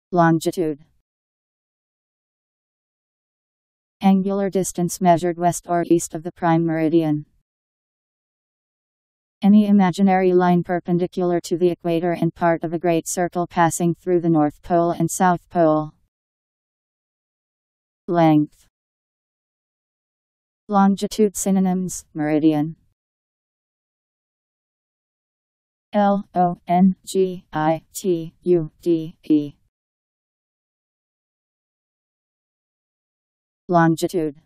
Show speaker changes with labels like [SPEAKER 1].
[SPEAKER 1] Longitude. Angular distance measured west or east of the prime meridian. Any imaginary line perpendicular to the equator and part of a great circle passing through the North Pole and South Pole. Length. Longitude synonyms: meridian. Longitude.